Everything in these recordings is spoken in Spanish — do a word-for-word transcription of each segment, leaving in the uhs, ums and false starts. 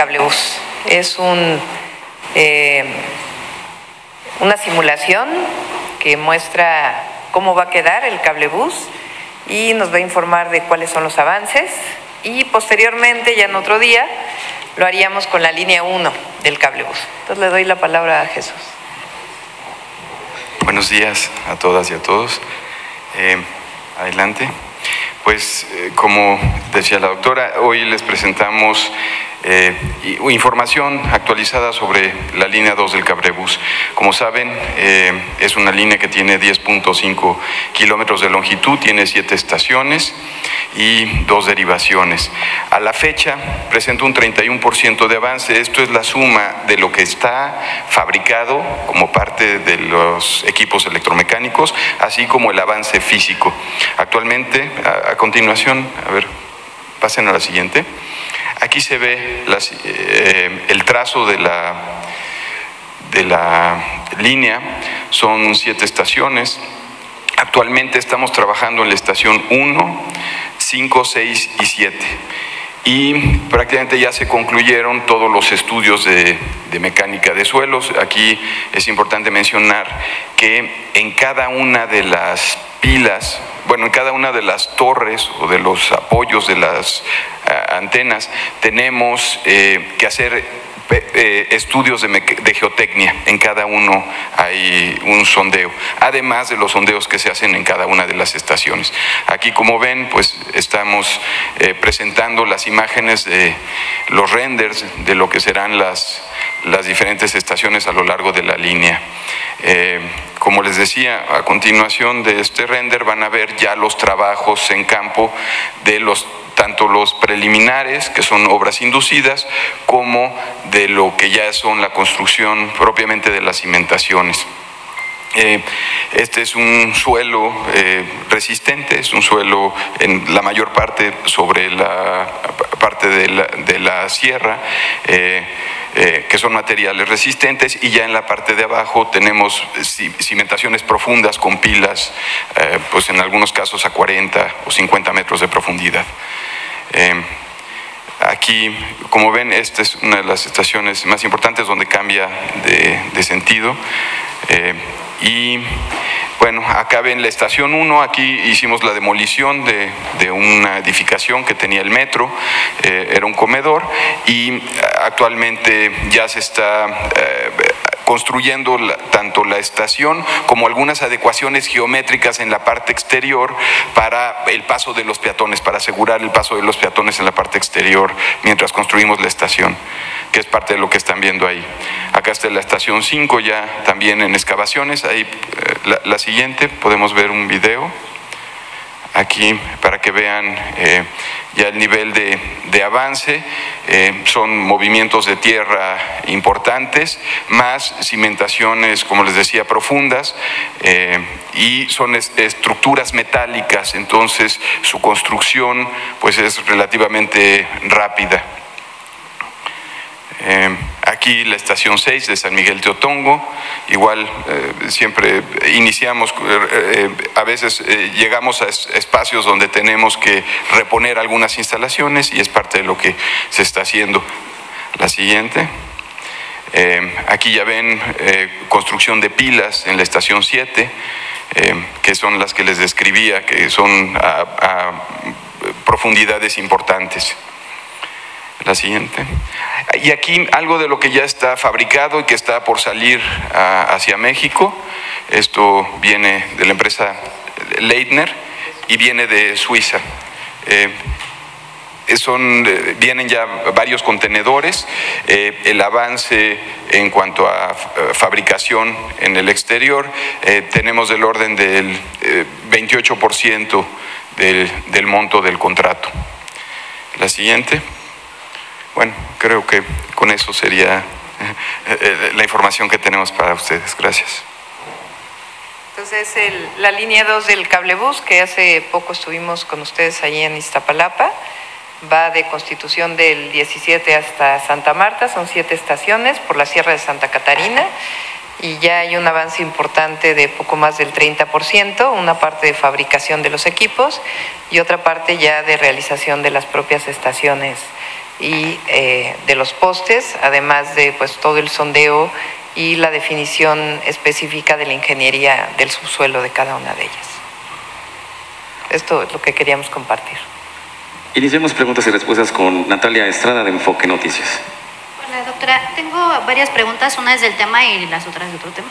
cablebús. Es un, eh, una simulación que muestra cómo va a quedar el cablebús y nos va a informar de cuáles son los avances, y posteriormente, ya en otro día, lo haríamos con la línea uno del cablebús. Entonces le doy la palabra a Jesús. Buenos días a todas y a todos. Eh, adelante. Pues eh, como decía la doctora, hoy les presentamos eh, información actualizada sobre la línea dos del cablebús. Como saben, eh, es una línea que tiene diez punto cinco kilómetros de longitud, tiene siete estaciones y dos derivaciones. A la fecha presenta un treinta y uno por ciento de avance. Esto es la suma de lo que está fabricado como parte de los equipos electromecánicos, así como el avance físico. Actualmente, a, a continuación, a ver, pasen a la siguiente. Aquí se ve las, eh, el trazo de la, de la línea. Son siete estaciones. Actualmente estamos trabajando en la estación uno, cinco, seis y siete. Y prácticamente ya se concluyeron todos los estudios de, de mecánica de suelos. Aquí es importante mencionar que en cada una de las pilas, bueno, en cada una de las torres o de los apoyos de las uh, antenas, tenemos eh, que hacer Eh, estudios de, de geotecnia. En cada uno hay un sondeo, además de los sondeos que se hacen en cada una de las estaciones. Aquí, como ven, pues estamos eh, presentando las imágenes de los renders de lo que serán las, las diferentes estaciones a lo largo de la línea. Eh, como les decía, a continuación de este render van a ver ya los trabajos en campo de los tanto los preliminares, que son obras inducidas, como de lo que ya son la construcción propiamente de las cimentaciones. Eh, este es un suelo eh, resistente, es un suelo en la mayor parte sobre la parte de la, de la sierra, eh, eh, que son materiales resistentes, y ya en la parte de abajo tenemos cimentaciones profundas con pilas, eh, pues en algunos casos a cuarenta o cincuenta metros de profundidad. Eh, aquí, como ven, esta es una de las estaciones más importantes donde cambia de, de sentido. Eh, y bueno, acá ven la estación uno. Aquí hicimos la demolición de, de una edificación que tenía el metro, eh, era un comedor, y actualmente ya se está eh, construyendo la, tanto la estación como algunas adecuaciones geométricas en la parte exterior para el paso de los peatones, para asegurar el paso de los peatones en la parte exterior mientras construimos la estación, que es parte de lo que están viendo ahí. Acá está la estación cinco, ya también en excavaciones. Ahí eh, la, la siguiente, podemos ver un video aquí para que vean eh, ya el nivel de, de avance. Eh, son movimientos de tierra importantes, más cimentaciones, como les decía, profundas, eh, y son es, estructuras metálicas, entonces su construcción pues es relativamente rápida. Eh, aquí la estación seis de San Miguel Teotongo, igual eh, siempre iniciamos, eh, a veces eh, llegamos a es, espacios donde tenemos que reponer algunas instalaciones, y es parte de lo que se está haciendo. La siguiente. Eh, aquí ya ven eh, construcción de pilas en la estación siete, eh, que son las que les describía, que son a, a profundidades importantes. La siguiente. Y aquí algo de lo que ya está fabricado y que está por salir a, hacia México. Esto viene de la empresa Leitner y viene de Suiza. Eh, son, vienen ya varios contenedores. Eh, el avance en cuanto a fabricación en el exterior, eh, tenemos del orden del eh, veintiocho por ciento del, del monto del contrato. La siguiente. Bueno, creo que con eso sería la información que tenemos para ustedes. Gracias. Entonces, el, la línea dos del cablebús, que hace poco estuvimos con ustedes allí en Iztapalapa, va de Constitución del diecisiete hasta Santa Marta, son siete estaciones por la Sierra de Santa Catarina, y ya hay un avance importante de poco más del treinta por ciento, una parte de fabricación de los equipos y otra parte ya de realización de las propias estaciones y eh, de los postes, además de pues todo el sondeo y la definición específica de la ingeniería del subsuelo de cada una de ellas. Esto es lo que queríamos compartir. Iniciemos preguntas y respuestas con Natalia Estrada de Enfoque Noticias. Hola, doctora. Tengo varias preguntas, una es del tema y las otras de otro tema.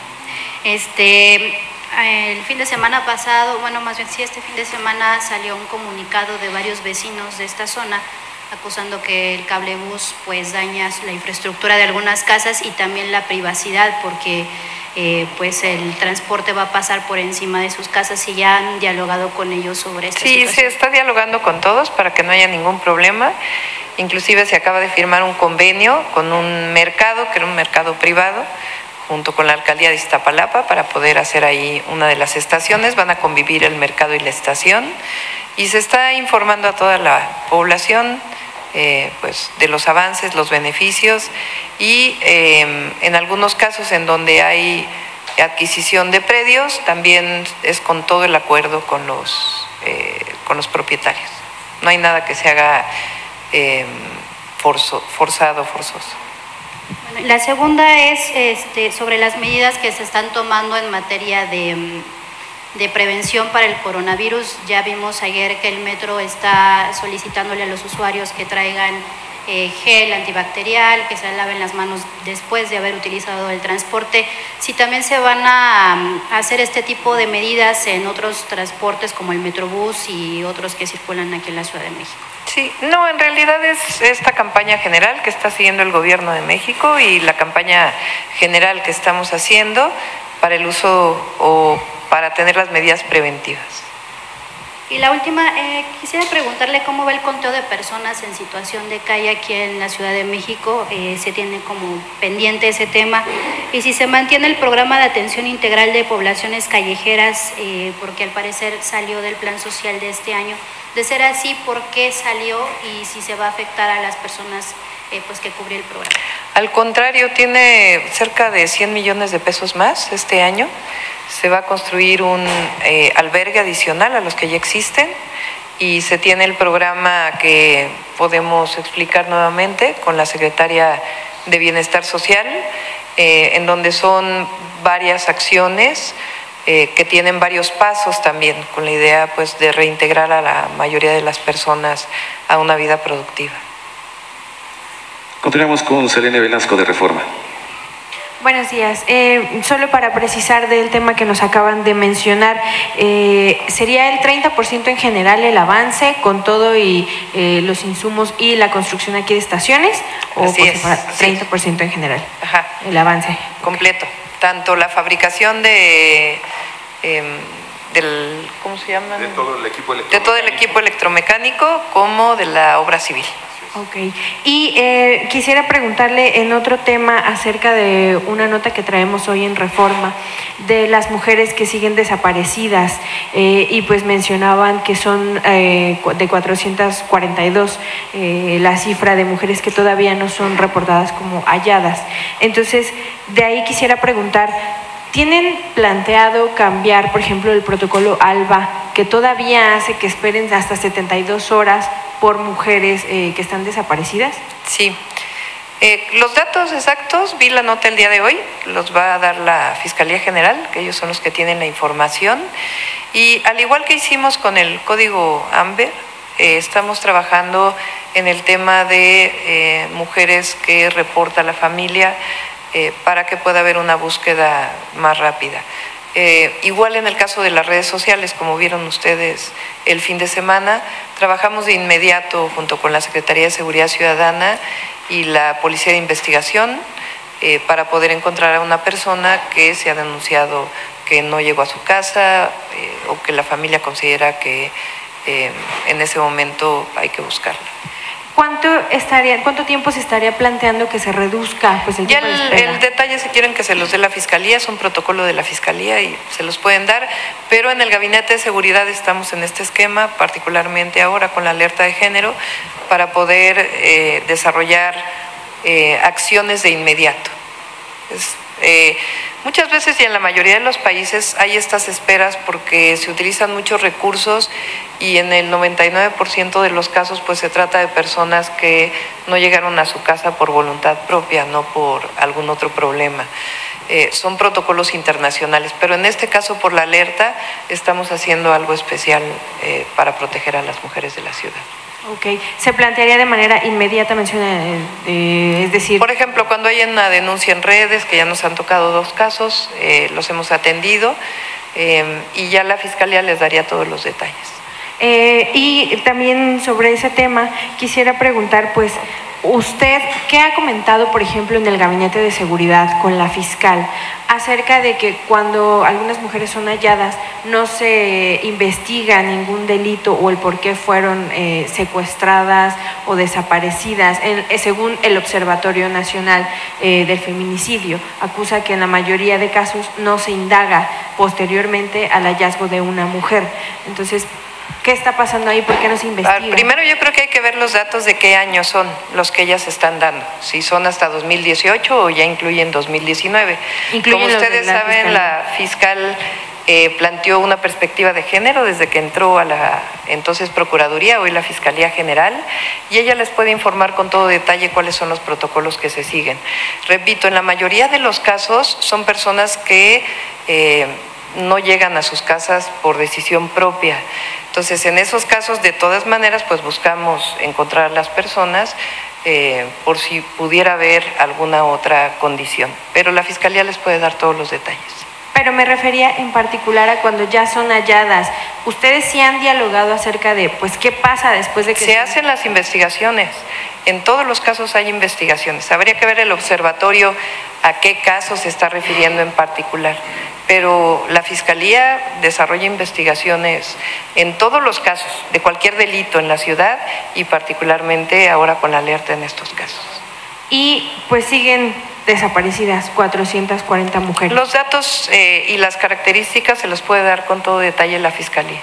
Este, el fin de semana pasado, bueno, más bien sí, este fin de semana salió un comunicado de varios vecinos de esta zona acusando que el cablebús pues daña la infraestructura de algunas casas y también la privacidad porque eh, pues el transporte va a pasar por encima de sus casas y ya han dialogado con ellos sobre esta sí, situación. Sí, se está dialogando con todos para que no haya ningún problema. Inclusive se acaba de firmar un convenio con un mercado, que era un mercado privado, junto con la alcaldía de Iztapalapa para poder hacer ahí una de las estaciones. Van a convivir el mercado y la estación y se está informando a toda la población eh, pues, de los avances, los beneficios y eh, en algunos casos en donde hay adquisición de predios también es con todo el acuerdo con los, eh, con los propietarios. No hay nada que se haga eh, forzo, forzado, forzoso. Bueno, la segunda es este, sobre las medidas que se están tomando en materia de, de prevención para el coronavirus. Ya vimos ayer que el metro está solicitándole a los usuarios que traigan eh, gel antibacterial, que se laven las manos después de haber utilizado el transporte. Si también se van a, a hacer este tipo de medidas en otros transportes como el Metrobús y otros que circulan aquí en la Ciudad de México. Sí, no, en realidad es esta campaña general que está siguiendo el Gobierno de México y la campaña general que estamos haciendo para el uso o para tener las medidas preventivas. Y la última, eh, quisiera preguntarle cómo va el conteo de personas en situación de calle aquí en la Ciudad de México. Eh, se tiene como pendiente ese tema. Y si se mantiene el programa de atención integral de poblaciones callejeras, eh, porque al parecer salió del plan social de este año. De ser así, ¿por qué salió y si se va a afectar a las personas eh, pues, que cubre el programa? Al contrario, tiene cerca de cien millones de pesos más este año. Se va a construir un eh, albergue adicional a los que ya existen y se tiene el programa que podemos explicar nuevamente con la Secretaria de Bienestar Social, eh, en donde son varias acciones eh, que tienen varios pasos también, con la idea pues, de reintegrar a la mayoría de las personas a una vida productiva. Continuamos con Selene Velasco de Reforma. Buenos días. Eh, solo para precisar del tema que nos acaban de mencionar, eh, ¿sería el treinta por ciento en general el avance con todo y eh, los insumos y la construcción aquí de estaciones? ¿O Así por es, separado? treinta por ciento en general. Ajá. El avance. Completo. Tanto la fabricación de, eh, del, ¿cómo se llama? De todo el equipo electromecánico. De todo el equipo electromecánico como de la obra civil. Ok. Y eh, quisiera preguntarle en otro tema acerca de una nota que traemos hoy en Reforma, de las mujeres que siguen desaparecidas eh, y pues mencionaban que son eh, de cuatrocientas cuarenta y dos eh, la cifra de mujeres que todavía no son reportadas como halladas. Entonces, de ahí quisiera preguntar, ¿tienen planteado cambiar, por ejemplo, el protocolo ALBA, que todavía hace que esperen hasta setenta y dos horas por mujeres eh, que están desaparecidas? Sí. Eh, los datos exactos, vi la nota el día de hoy, los va a dar la Fiscalía General, que ellos son los que tienen la información. Y al igual que hicimos con el Código AMBER, eh, estamos trabajando en el tema de eh, mujeres que reporta la familia eh, para que pueda haber una búsqueda más rápida. Eh, igual en el caso de las redes sociales, como vieron ustedes el fin de semana, trabajamos de inmediato junto con la Secretaría de Seguridad Ciudadana y la Policía de Investigación eh, para poder encontrar a una persona que se ha denunciado que no llegó a su casa eh, o que la familia considera que eh, en ese momento hay que buscarla. ¿Cuánto estaría, cuánto tiempo se estaría planteando que se reduzca pues, el ya tiempo el, de espera? el detalle, si quieren que se los dé la Fiscalía, es un protocolo de la Fiscalía y se los pueden dar, pero en el Gabinete de Seguridad estamos en este esquema, particularmente ahora con la alerta de género, para poder eh, desarrollar eh, acciones de inmediato. Es, Eh, muchas veces y en la mayoría de los países hay estas esperas porque se utilizan muchos recursos y en el noventa y nueve por ciento de los casos pues se trata de personas que no llegaron a su casa por voluntad propia, no por algún otro problema. Eh, son protocolos internacionales, pero en este caso por la alerta estamos haciendo algo especial eh, para proteger a las mujeres de la ciudad. Ok, se plantearía de manera inmediata, menciona, eh, es decir… Por ejemplo, cuando hay una denuncia en redes, que ya nos han tocado dos casos, eh, los hemos atendido eh, y ya la Fiscalía les daría todos los detalles. Eh, y también sobre ese tema quisiera preguntar, pues, usted, ¿qué ha comentado, por ejemplo, en el Gabinete de Seguridad con la fiscal acerca de que cuando algunas mujeres son halladas no se investiga ningún delito o el por qué fueron eh, secuestradas o desaparecidas? En, eh, según el Observatorio Nacional eh, del Feminicidio, acusa que en la mayoría de casos no se indaga posteriormente al hallazgo de una mujer. Entonces, ¿qué está pasando ahí? ¿Por qué no se investiga? Primero yo creo que hay que ver los datos de qué años son los que ellas están dando, si son hasta dos mil dieciocho o ya incluyen dos mil diecinueve. Incluyen Como ustedes la saben, fiscal. la fiscal eh, planteó una perspectiva de género desde que entró a la entonces Procuraduría, hoy la Fiscalía General, y ella les puede informar con todo detalle cuáles son los protocolos que se siguen. Repito, en la mayoría de los casos son personas que eh, no llegan a sus casas por decisión propia. Entonces, en esos casos, de todas maneras, pues buscamos encontrar a las personas eh, por si pudiera haber alguna otra condición. Pero la Fiscalía les puede dar todos los detalles. Pero me refería en particular a cuando ya son halladas. ¿Ustedes sí han dialogado acerca de, pues, qué pasa después de que… Se hacen las investigaciones. En todos los casos hay investigaciones. Habría que ver el observatorio a qué caso se está refiriendo en particular. Pero la Fiscalía desarrolla investigaciones en todos los casos, de cualquier delito en la ciudad y particularmente ahora con la alerta en estos casos. Y pues siguen desaparecidas cuatrocientas cuarenta mujeres. Los datos eh, y las características se los puede dar con todo detalle la Fiscalía.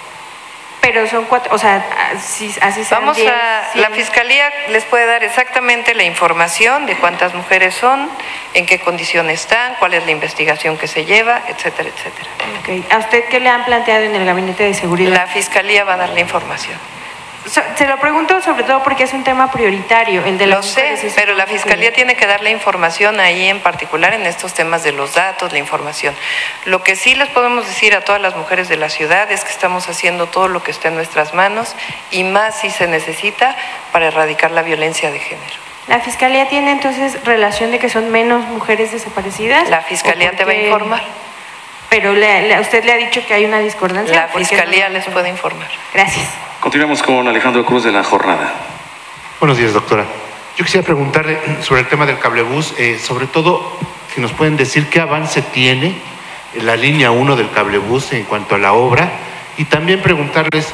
Pero son cuatro, o sea, así, así sean Vamos diez, a, cien. la Fiscalía les puede dar exactamente la información de cuántas mujeres son, en qué condiciones están, cuál es la investigación que se lleva, etcétera, etcétera. Okay. ¿A usted qué le han planteado en el Gabinete de Seguridad? La Fiscalía va a dar la información. So, se lo pregunto sobre todo porque es un tema prioritario, el de Lo las sé, mujeres, pero la Fiscalía tiene que dar la información ahí en particular en estos temas de los datos, la información. Lo que sí les podemos decir a todas las mujeres de la ciudad es que estamos haciendo todo lo que está en nuestras manos y más si se necesita para erradicar la violencia de género. ¿La Fiscalía tiene entonces relación de que son menos mujeres desaparecidas? La Fiscalía te va a informar. Pero le, le, usted le ha dicho que hay una discordancia. La Fiscalía no les puede informar. Gracias. Continuamos con Alejandro Cruz de La Jornada. Buenos días, doctora. Yo quisiera preguntarle sobre el tema del cablebús, eh, sobre todo si nos pueden decir qué avance tiene la línea uno del cablebús en cuanto a la obra, y también preguntarles,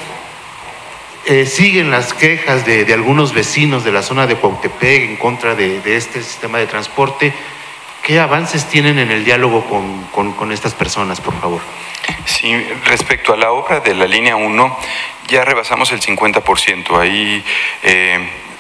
eh, siguen las quejas de, de algunos vecinos de la zona de Cuautepec en contra de, de este sistema de transporte. ¿Qué avances tienen en el diálogo con, con, con estas personas, por favor? Sí, respecto a la obra de la línea uno, ya rebasamos el cincuenta por ciento. Ahí eh,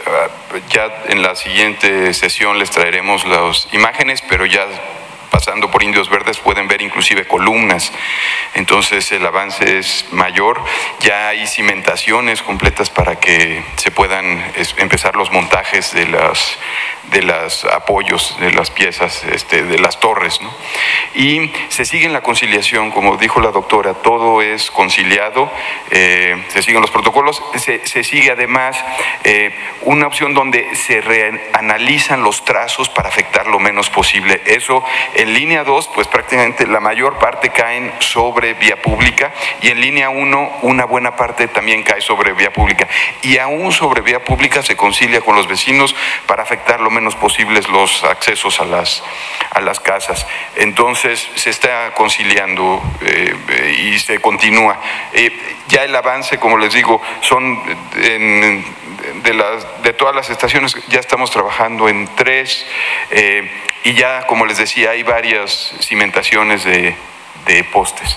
ya en la siguiente sesión les traeremos las imágenes, pero ya pasando por Indios Verdes pueden ver inclusive columnas. Entonces el avance es mayor. Ya hay cimentaciones completas para que se puedan empezar los montajes de las de los apoyos, de las piezas, este, de las torres, ¿no? Y se sigue en la conciliación, como dijo la doctora, todo es conciliado, eh, se siguen los protocolos, se, se sigue además eh, una opción donde se reanalizan los trazos para afectar lo menos posible. Eso en línea dos, pues prácticamente la mayor parte caen sobre vía pública, y en línea uno una buena parte también cae sobre vía pública, y aún sobre vía pública se concilia con los vecinos para afectar lo menos posibles los accesos a las, a las casas. Entonces se está conciliando eh, y se continúa. Eh, ya el avance, como les digo, son en, de, las, de todas las estaciones, ya estamos trabajando en tres, eh, y ya, como les decía, hay varias cimentaciones de, de postes.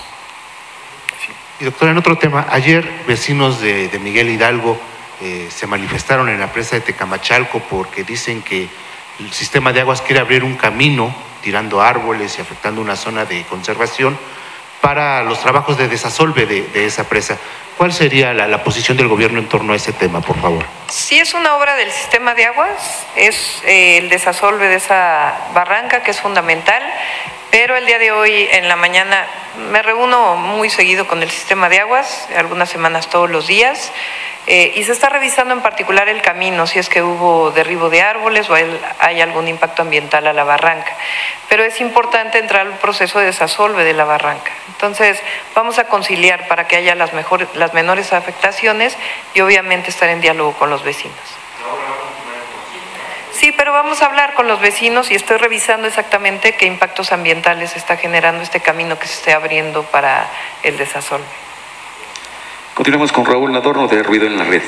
Sí. Y doctora, en otro tema, ayer vecinos de, de Miguel Hidalgo Eh, se manifestaron en la presa de Tecamachalco porque dicen que el sistema de aguas quiere abrir un camino tirando árboles y afectando una zona de conservación para los trabajos de desasolve de, de esa presa. ¿Cuál sería la, la posición del gobierno en torno a ese tema, por favor? Sí, es una obra del sistema de aguas, es eh, el desasolve de esa barranca que es fundamental, pero el día de hoy en la mañana me reúno muy seguido con el sistema de aguas, algunas semanas todos los días, eh, y se está revisando en particular el camino, si es que hubo derribo de árboles o hay, hay algún impacto ambiental a la barranca. Pero es importante entrar al proceso de desasolve de la barranca. Entonces, vamos a conciliar para que haya las, mejores, las menores afectaciones y obviamente estar en diálogo con los vecinos. Sí, pero vamos a hablar con los vecinos y estoy revisando exactamente qué impactos ambientales está generando este camino que se esté abriendo para el desasolve. Continuamos con Raúl Nadorno de Ruido en la Red.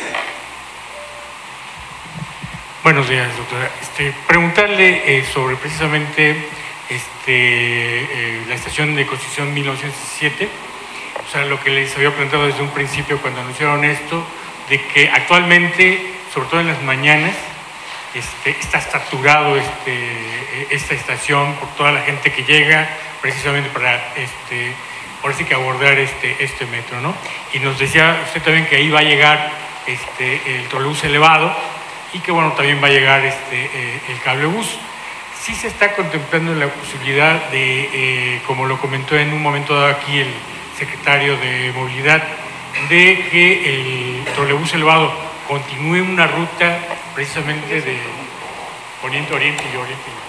Buenos días, doctora. Este, preguntarle eh, sobre precisamente este, eh, la estación de Constitución mil novecientos diecisiete, o sea, lo que les había preguntado desde un principio cuando anunciaron esto, de que actualmente, sobre todo en las mañanas, este, está saturado este, esta estación por toda la gente que llega precisamente para este, ahora sí que abordar este, este metro, ¿no? Y nos decía usted también que ahí va a llegar este, el trolebús elevado y que bueno, también va a llegar este, eh, el cablebús. Sí se está contemplando la posibilidad de, eh, como lo comentó en un momento dado aquí el secretario de Movilidad, de que el trolebús elevado continúe una ruta precisamente de poniente a oriente y oriente a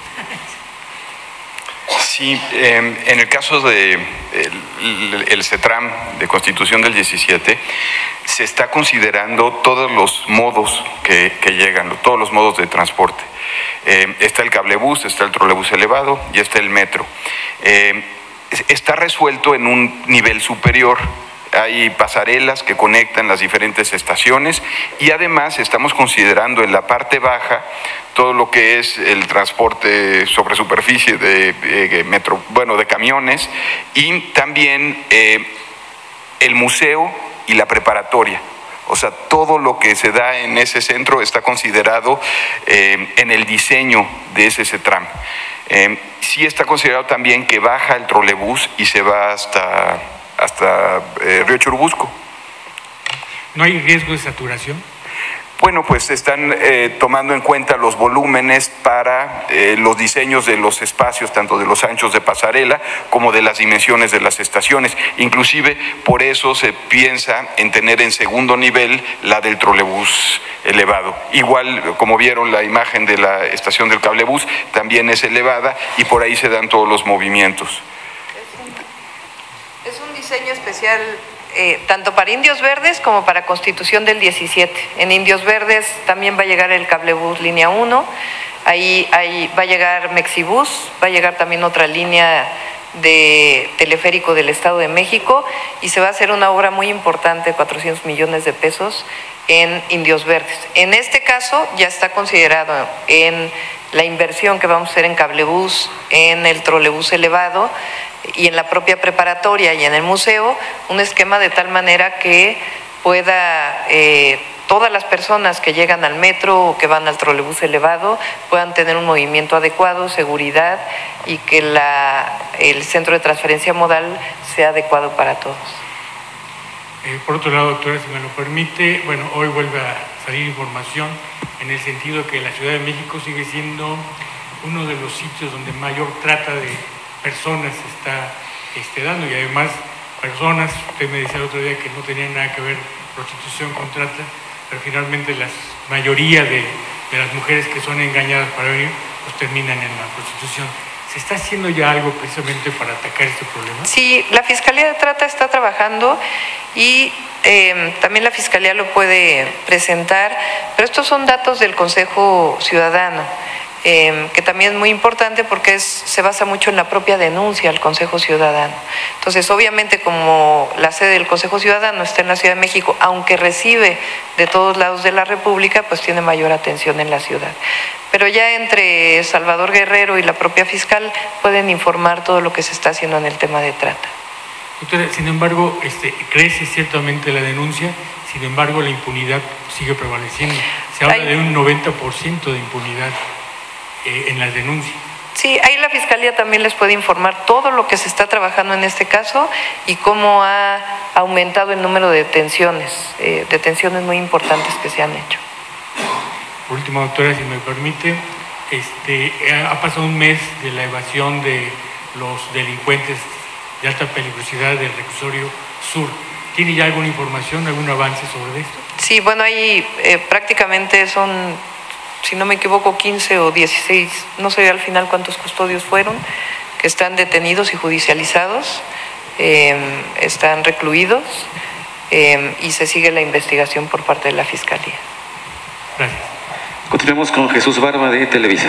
Sí, eh, en el caso de el, el CETRAM de Constitución del diecisiete, se está considerando todos los modos que, que llegan, todos los modos de transporte. Eh, está el cablebús, está el trolebús elevado y está el metro. Eh, está resuelto en un nivel superior. Hay pasarelas que conectan las diferentes estaciones y además estamos considerando en la parte baja todo lo que es el transporte sobre superficie de, de metro, bueno, de camiones y también eh, el museo y la preparatoria. O sea, todo lo que se da en ese centro está considerado eh, en el diseño de ese CETRAM. Eh, sí está considerado también que baja el trolebús y se va hasta... hasta eh, Río Churubusco. ¿No hay riesgo de saturación? Bueno, pues están eh, tomando en cuenta los volúmenes para eh, los diseños de los espacios, tanto de los anchos de pasarela como de las dimensiones de las estaciones. Inclusive, por eso se piensa en tener en segundo nivel la del trolebús elevado. Igual, como vieron la imagen de la estación del cablebús, también es elevada y por ahí se dan todos los movimientos. Es un diseño especial eh, tanto para Indios Verdes como para Constitución del diecisiete. En Indios Verdes también va a llegar el cablebús línea uno, ahí, ahí va a llegar Mexibus, va a llegar también otra línea de teleférico del Estado de México y se va a hacer una obra muy importante, cuatrocientos millones de pesos en Indios Verdes. En este caso ya está considerado en la inversión que vamos a hacer en cablebús, en el trolebús elevado y en la propia preparatoria y en el museo, un esquema de tal manera que pueda eh, todas las personas que llegan al metro o que van al trolebús elevado puedan tener un movimiento adecuado, seguridad y que la, el centro de transferencia modal sea adecuado para todos. Eh, por otro lado, doctora, si me lo permite, bueno, hoy vuelve a salir información en el sentido que la Ciudad de México sigue siendo uno de los sitios donde mayor trata de personas se está este, dando y además personas, usted me decía el otro día que no tenían nada que ver prostitución con trata, pero finalmente la mayoría de, de las mujeres que son engañadas para venir, pues terminan en la prostitución. ¿Se está haciendo ya algo precisamente para atacar este problema? Sí, la Fiscalía de Trata está trabajando y eh, también la Fiscalía lo puede presentar, pero estos son datos del Consejo Ciudadano. Eh, que también es muy importante porque es, se basa mucho en la propia denuncia al Consejo Ciudadano. Entonces, obviamente, como la sede del Consejo Ciudadano está en la Ciudad de México, aunque recibe de todos lados de la República, pues tiene mayor atención en la ciudad. Pero ya entre Salvador Guerrero y la propia fiscal pueden informar todo lo que se está haciendo en el tema de trata. Doctora, sin embargo, este, crece ciertamente la denuncia, sin embargo, la impunidad sigue prevaleciendo. Se habla Ay. de un noventa por ciento de impunidad en las denuncias. Sí, ahí la Fiscalía también les puede informar todo lo que se está trabajando en este caso y cómo ha aumentado el número de detenciones, eh, detenciones muy importantes que se han hecho. Por último, doctora, si me permite, este, ha pasado un mes de la evasión de los delincuentes de alta peligrosidad del reclusorio sur. ¿Tiene ya alguna información, algún avance sobre esto? Sí, bueno, ahí eh, prácticamente son, si no me equivoco, quince o dieciséis, no sé al final cuántos custodios fueron, que están detenidos y judicializados, eh, están recluidos eh, y se sigue la investigación por parte de la Fiscalía. Gracias. Continuemos con Jesús Barba de Televisa.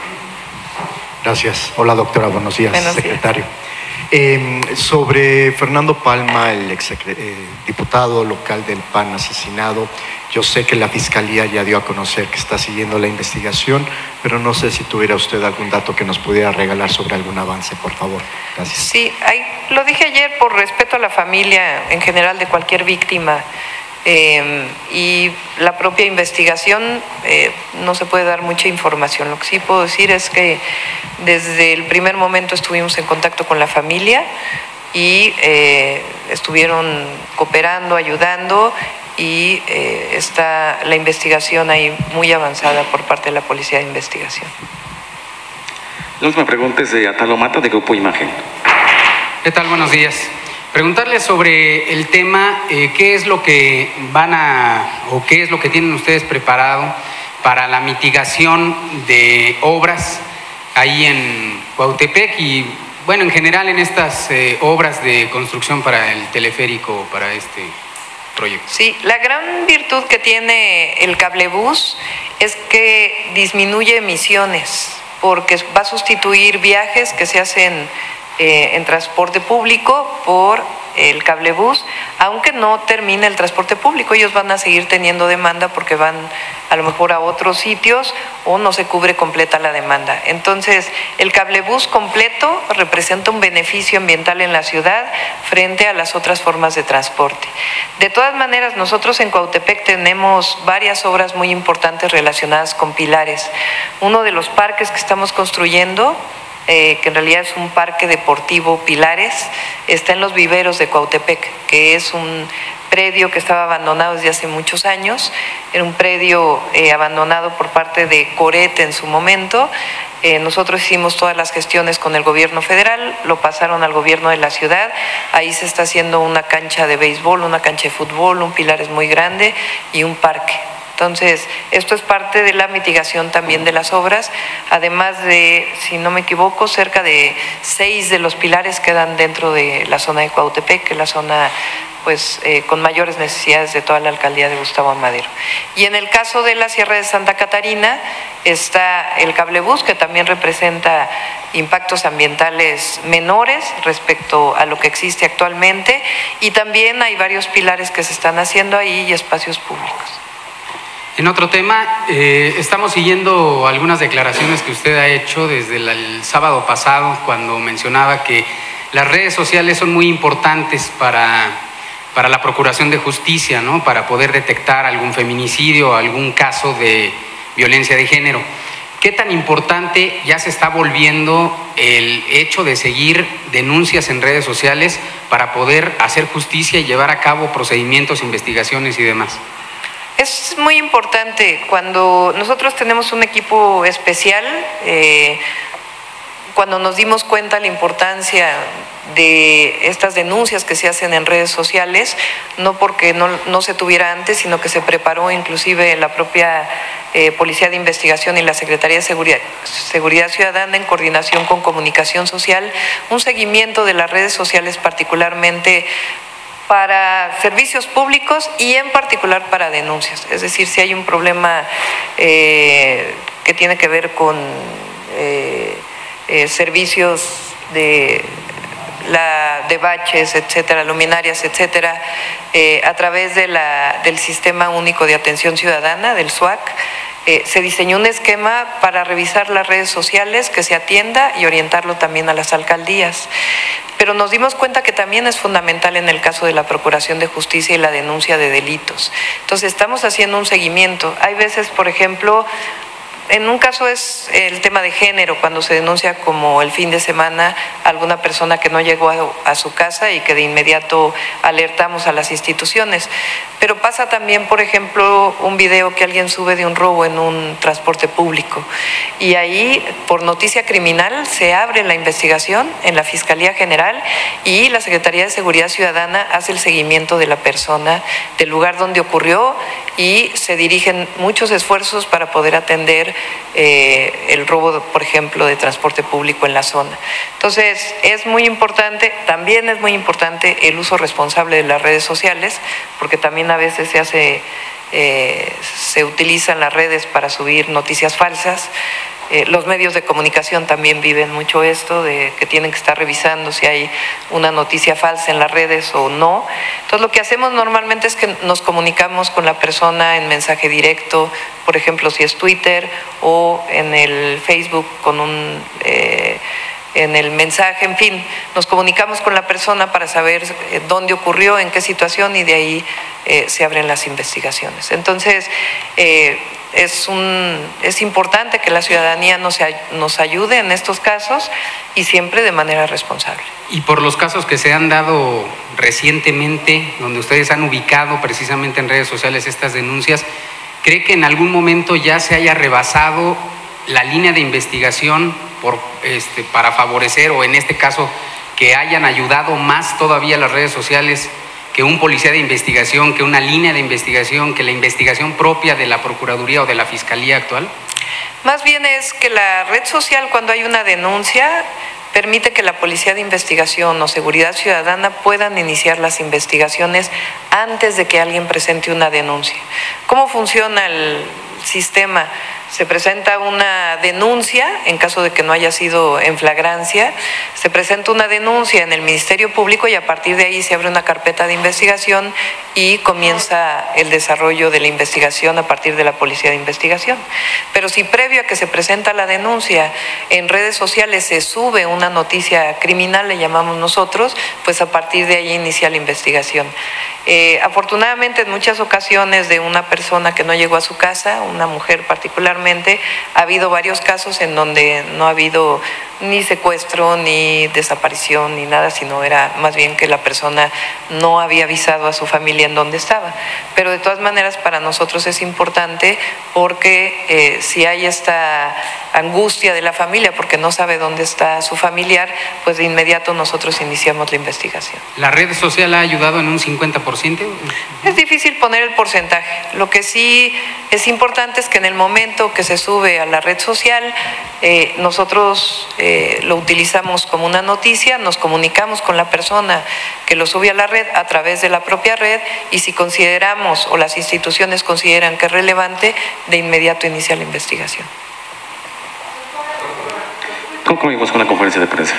Gracias. Hola, doctora. Buenos días, Buenos días. secretario. Eh, sobre Fernando Palma, el ex eh, diputado local del P A N asesinado, yo sé que la Fiscalía ya dio a conocer que está siguiendo la investigación, pero no sé si tuviera usted algún dato que nos pudiera regalar sobre algún avance, por favor. Gracias. Sí, ahí, lo dije ayer por respeto a la familia en general de cualquier víctima. Eh, y la propia investigación eh, no se puede dar mucha información. Lo que sí puedo decir es que desde el primer momento estuvimos en contacto con la familia y eh, estuvieron cooperando, ayudando y eh, está la investigación ahí muy avanzada por parte de la Policía de Investigación. La última pregunta es de Atalo Mata, de Grupo Imagen. ¿Qué tal? Buenos días. Preguntarles sobre el tema, eh, qué es lo que van a, o qué es lo que tienen ustedes preparado para la mitigación de obras ahí en Cuautepec y, bueno, en general en estas eh, obras de construcción para el teleférico, para este proyecto. Sí, la gran virtud que tiene el cablebús es que disminuye emisiones, porque va a sustituir viajes que se hacen Eh, en transporte público por el cablebús, aunque no termine el transporte público, ellos van a seguir teniendo demanda porque van a lo mejor a otros sitios o no se cubre completa la demanda. Entonces, el cablebús completo representa un beneficio ambiental en la ciudad frente a las otras formas de transporte. De todas maneras, nosotros en Cuautepec tenemos varias obras muy importantes relacionadas con pilares. Uno de los parques que estamos construyendo, Eh, que en realidad es un parque deportivo Pilares, está en los viveros de Cuautepec, que es un predio que estaba abandonado desde hace muchos años, era un predio eh, abandonado por parte de Coret en su momento. Eh, nosotros hicimos todas las gestiones con el gobierno federal, lo pasaron al gobierno de la ciudad, ahí se está haciendo una cancha de béisbol, una cancha de fútbol, un Pilares muy grande y un parque. Entonces, esto es parte de la mitigación también de las obras, además de, si no me equivoco, cerca de seis de los pilares quedan dentro de la zona de Cuautepec, que es la zona pues eh, con mayores necesidades de toda la alcaldía de Gustavo Amadero. Y en el caso de la Sierra de Santa Catarina está el cablebús, que también representa impactos ambientales menores respecto a lo que existe actualmente, y también hay varios pilares que se están haciendo ahí y espacios públicos. En otro tema, eh, estamos siguiendo algunas declaraciones que usted ha hecho desde el, el sábado pasado, cuando mencionaba que las redes sociales son muy importantes para, para la procuración de justicia, ¿no? Para poder detectar algún feminicidio, algún caso de violencia de género. ¿Qué tan importante ya se está volviendo el hecho de seguir denuncias en redes sociales para poder hacer justicia y llevar a cabo procedimientos, investigaciones y demás? Es muy importante. Cuando nosotros tenemos un equipo especial, eh, cuando nos dimos cuenta de la importancia de estas denuncias que se hacen en redes sociales, no porque no, no se tuviera antes, sino que se preparó inclusive la propia eh, Policía de Investigación y la Secretaría de Seguridad, Seguridad Ciudadana en coordinación con Comunicación Social, un seguimiento de las redes sociales particularmente para servicios públicos y en particular para denuncias. Es decir, si hay un problema eh, que tiene que ver con eh, eh, servicios de, la, de baches, etcétera, luminarias, etcétera, eh, a través de la, del Sistema Único de Atención Ciudadana, del S U A C, Eh, se diseñó un esquema para revisar las redes sociales, que se atienda y orientarlo también a las alcaldías. Pero nos dimos cuenta que también es fundamental en el caso de la procuración de justicia y la denuncia de delitos. Entonces, estamos haciendo un seguimiento. Hay veces, por ejemplo, en un caso es el tema de género, cuando se denuncia como el fin de semana alguna persona que no llegó a, a su casa y que de inmediato alertamos a las instituciones. Pero pasa también, por ejemplo, un video que alguien sube de un robo en un transporte público y ahí, por noticia criminal, se abre la investigación en la Fiscalía General y la Secretaría de Seguridad Ciudadana hace el seguimiento de la persona, del lugar donde ocurrió, y se dirigen muchos esfuerzos para poder atender eh, el robo, por ejemplo, de transporte público en la zona. Entonces, es muy importante, también es muy importante el uso responsable de las redes sociales, porque también a veces se hace, eh, se utilizan las redes para subir noticias falsas. Eh, los medios de comunicación también viven mucho esto, de que tienen que estar revisando si hay una noticia falsa en las redes o no. Entonces, lo que hacemos normalmente es que nos comunicamos con la persona en mensaje directo, por ejemplo, si es Twitter, o en el Facebook con un... Eh, en el mensaje, en fin, nos comunicamos con la persona para saber dónde ocurrió, en qué situación, y de ahí eh, se abren las investigaciones. Entonces, eh, es, un, es importante que la ciudadanía nos, nos ayude en estos casos y siempre de manera responsable. Y por los casos que se han dado recientemente, donde ustedes han ubicado precisamente en redes sociales estas denuncias, ¿cree que en algún momento ya se haya rebasado la línea de investigación por, este, para favorecer, o en este caso, que hayan ayudado más todavía las redes sociales que un policía de investigación, que una línea de investigación, que la investigación propia de la Procuraduría o de la Fiscalía actual? Más bien es que la red social, cuando hay una denuncia, permite que la Policía de Investigación o Seguridad Ciudadana puedan iniciar las investigaciones antes de que alguien presente una denuncia. ¿Cómo funciona el sistema? Se presenta una denuncia, en caso de que no haya sido en flagrancia, se presenta una denuncia en el Ministerio Público y a partir de ahí se abre una carpeta de investigación y comienza el desarrollo de la investigación a partir de la Policía de Investigación. Pero si previo a que se presenta la denuncia en redes sociales se sube una noticia criminal, le llamamos nosotros, pues a partir de ahí inicia la investigación. Eh, afortunadamente, en muchas ocasiones de una persona que no llegó a su casa, una mujer particularmente, ha habido varios casos en donde no ha habido ni secuestro, ni desaparición, ni nada, sino era más bien que la persona no había avisado a su familia en dónde estaba. Pero de todas maneras para nosotros es importante porque eh, si hay esta angustia de la familia porque no sabe dónde está su familiar, pues de inmediato nosotros iniciamos la investigación. ¿La red social ha ayudado en un cincuenta por ciento? Es difícil poner el porcentaje. Lo que sí es importante es que en el momento que se sube a la red social, eh, nosotros eh, lo utilizamos como una noticia, nos comunicamos con la persona que lo sube a la red a través de la propia red y si consideramos o las instituciones consideran que es relevante, de inmediato inicia la investigación. Concluimos con la conferencia de prensa.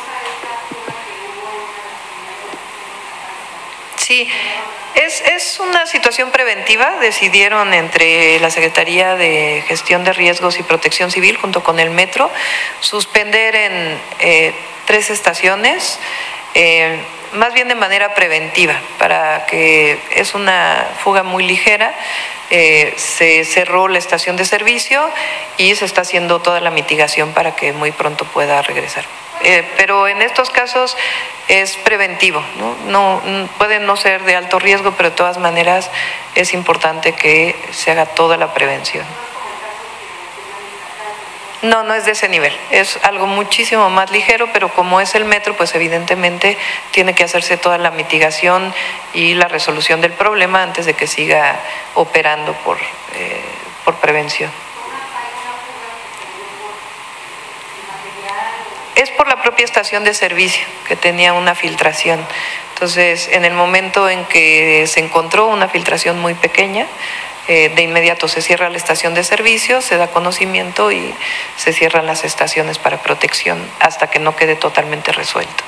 Sí, es, es una situación preventiva. Decidieron entre la Secretaría de Gestión de Riesgos y Protección Civil junto con el Metro suspender en eh, tres estaciones, eh, más bien de manera preventiva, para que es una fuga muy ligera. Eh, se cerró la estación de servicio y se está haciendo toda la mitigación para que muy pronto pueda regresar. Eh, pero en estos casos es preventivo, ¿no? No, puede no ser de alto riesgo, pero de todas maneras es importante que se haga toda la prevención. No, no es de ese nivel, es algo muchísimo más ligero, pero como es el metro, pues evidentemente tiene que hacerse toda la mitigación y la resolución del problema antes de que siga operando por, eh, por prevención. Es por la propia estación de servicio que tenía una filtración. Entonces, en el momento en que se encontró una filtración muy pequeña, eh, de inmediato se cierra la estación de servicio, se da conocimiento y se cierran las estaciones para protección hasta que no quede totalmente resuelto.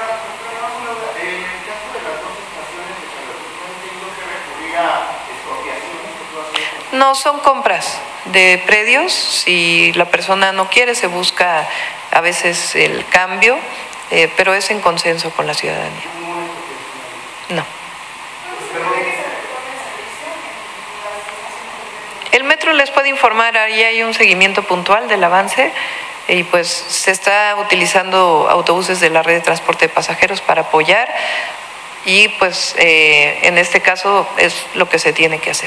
No, son compras de predios. Si la persona no quiere, se busca a veces el cambio, eh, pero es en consenso con la ciudadanía. No. El metro les puede informar, ahí hay un seguimiento puntual del avance y pues se está utilizando autobuses de la red de transporte de pasajeros para apoyar y pues eh, en este caso es lo que se tiene que hacer.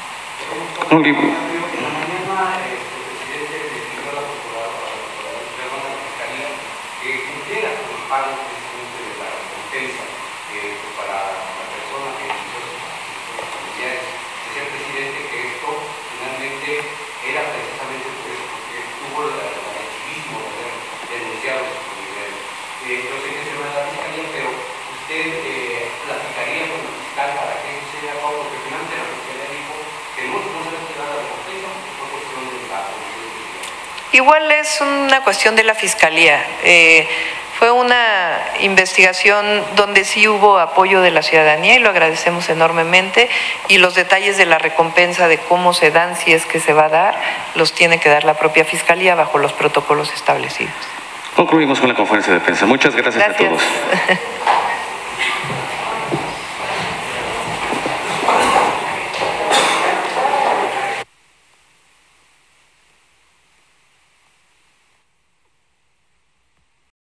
Igual es una cuestión de la Fiscalía. Eh, fue una investigación donde sí hubo apoyo de la ciudadanía y lo agradecemos enormemente, y los detalles de la recompensa, de cómo se dan, si es que se va a dar, los tiene que dar la propia Fiscalía bajo los protocolos establecidos. Concluimos con la conferencia de prensa. Muchas gracias, gracias. a todos.